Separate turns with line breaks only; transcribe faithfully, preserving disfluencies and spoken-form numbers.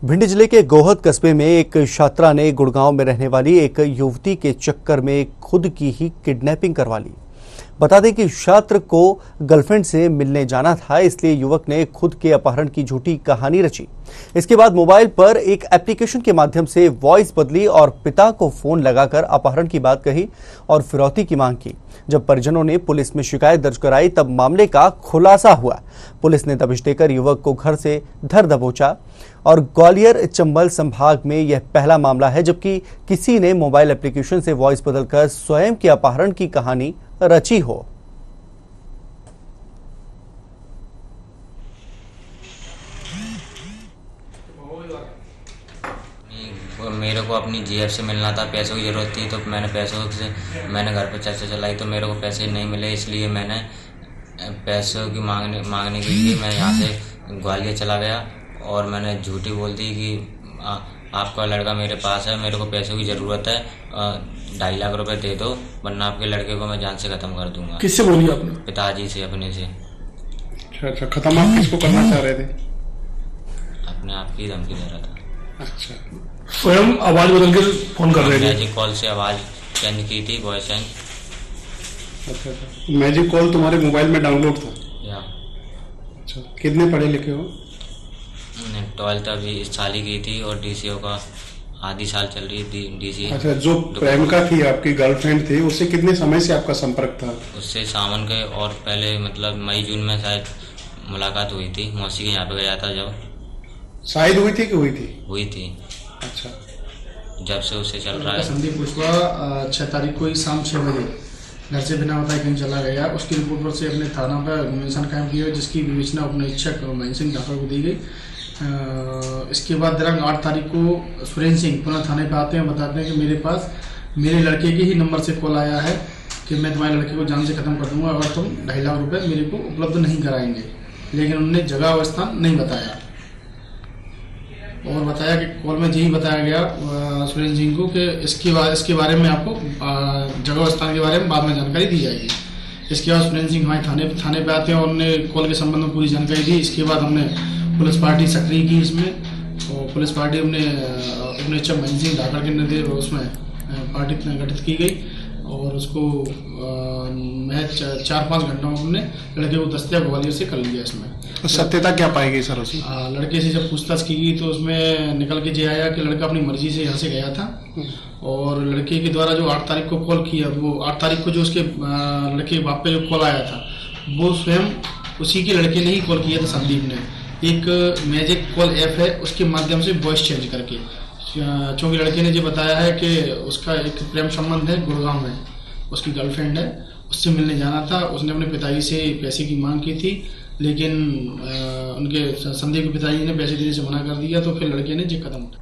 भिंड जिले के गोहद कस्बे में एक छात्रा ने गुड़गांव में रहने वाली एक युवती के चक्कर में खुद की ही किडनैपिंग करवा ली। बता दें कि छात्र को गर्लफ्रेंड से मिलने जाना था, इसलिए युवक ने खुद के अपहरण की झूठी कहानी रची। इसके बाद मोबाइल पर एक एप्लीकेशन के माध्यम से वॉइस बदली और पिता को फोन लगाकर अपहरण की बात कही और फिरौती की मांग की। जब परिजनों ने पुलिस में शिकायत दर्ज कराई तब मामले का खुलासा हुआ। पुलिस ने दबिश देकर युवक को घर से धर दबोचा और ग्वालियर चंबल संभाग में यह पहला मामला है जबकि किसी ने मोबाइल एप्लीकेशन से वॉइस बदलकर स्वयं के अपहरण की कहानी रची हो।
मेरे को अपनी जेब से मिलना था, पैसों की ज़रूरत थी तो मैंने पैसों से मैंने घर पे चर्चा चलाई तो मेरे को पैसे नहीं मिले, इसलिए मैंने पैसों की मांगने मांगने के लिए मैं यहाँ से ग्वालियर चला गया और मैंने झूठी बोल दी कि आ, आपका लड़का मेरे पास है, मेरे को पैसों की ज़रूरत है, ढाई लाख रुपए दे दो वरना आपके लड़के को मैं जान से ख़त्म कर दूंगा।
किससे बोली आपने?
पिताजी से, अपने से।
अच्छा अच्छा, खत्म आप किसको करना चाह रहे थे?
अपने आप की धमकी दे रहा था।
अच्छा, स्वयं आवाज बदल के फोन कर रहे थे?
मैजिक कॉल से आवाज चेंज की थी, वॉइस चेंज।
अच्छा अच्छा, मैजिक कॉल तुम्हारे मोबाइल में डाउनलोड था?
या।
अच्छा, कितने पढ़े लिखे हो?
ट्वेल्थ अभी इस साल ही की थी और डीसीओ का आधी साल चल रही थी डीसी।
अच्छा, जो प्रेमिका थी आपकी गर्लफ्रेंड थी उससे कितने समय से आपका संपर्क था?
उससे सावन के और पहले मतलब मई जून में शायद मुलाकात हुई थी, मौसी के यहाँ पे गया था जब।
शायद हुई थी कि हुई थी?
हुई थी।
अच्छा,
जब से उससे चल रहा है।
संदीप कुशवाहा छह तारीख को ही शाम छह बजे घर से बिना बताए कहीं चला गया। उसकी रिपोर्ट पर से अपने थाना पर मेंशन कायम किया जिसकी विवेचना अपने इच्छक महेंद्र सिंह ठाकुर को दी गई। इसके बाद दिनांक आठ तारीख को सुरेंद्र सिंह पुनः थाने पर आते हैं, बताते हैं कि मेरे पास मेरे लड़के के ही नंबर से कॉल आया है कि मैं तुम्हारे लड़के को जान से खत्म कर दूंगा अगर तुम ढाई लाख रुपए मेरे को उपलब्ध नहीं कराएंगे। लेकिन उन्होंने जगह और स्थान नहीं बताया और बताया कि कॉल में यही बताया गया सुरेंद्र सिंह को कि इसके बाद इसके बारे में आपको जगह और स्थान के बारे में बाद में जानकारी दी जाएगी। इसके बाद सुरेंद्र सिंह हमारे थाने थाने पे आते हैं और उन्होंने कॉल के संबंध में पूरी जानकारी दी। इसके बाद हमने पुलिस पार्टी सक्रिय की इसमें और पुलिस पार्टी हमने अपने इच्छा महेंद्र सिंह ठाकुर के निर्देश उसमें पार्टी गठित की गई और उसको मैं चार पाँच घंटों में हमने लड़के को दस्तयाब ग्वालियर से कर लिया। इसमें
सत्यता क्या पाएगी सर उसमें?
लड़के से जब पूछताछ की गई तो उसमें निकल के ये आया कि लड़का अपनी मर्जी से यहाँ से गया था और लड़के के द्वारा जो आठ तारीख को कॉल किया वो आठ तारीख को जो उसके लड़के बाप पे जो कॉल आया था वो स्वयं उसी के लड़के ने ही कॉल किया था। संदीप ने एक मैजिक कॉल ऐप है उसके माध्यम से वॉइस चेंज करके, चूँकि लड़के ने जो बताया है कि उसका एक प्रेम संबंध है गुड़गांव में, उसकी गर्लफ्रेंड है, उससे मिलने जाना था। उसने अपने पिताजी से पैसे की मांग की थी लेकिन आ, उनके संदीप के पिताजी ने पैसे देने से मना कर दिया तो फिर लड़के ने जी कदम उठाया।